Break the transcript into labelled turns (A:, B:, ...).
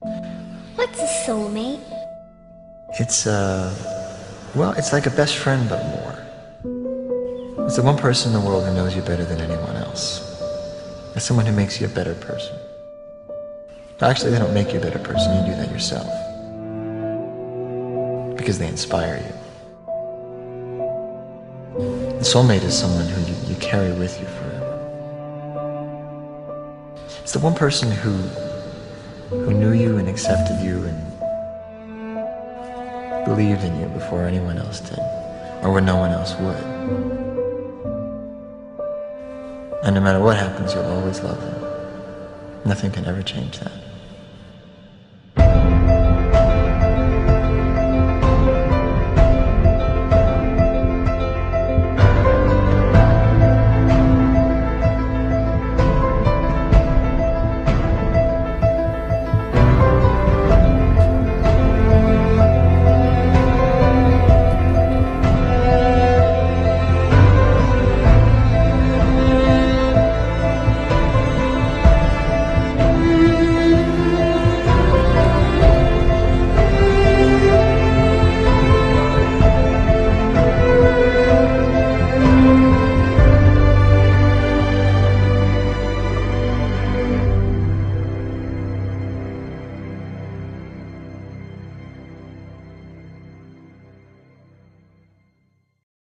A: What's a soulmate?
B: Well, it's like a best friend, but more. It's the one person in the world who knows you better than anyone else. It's someone who makes you a better person. Actually, they don't make you a better person, you do that yourself. Because they inspire you. The soulmate is someone who you carry with you forever. It's the one person who knew you and accepted you and believed in you before anyone else did, or when no one else would. And no matter what happens, you'll always love them. Nothing can ever change that.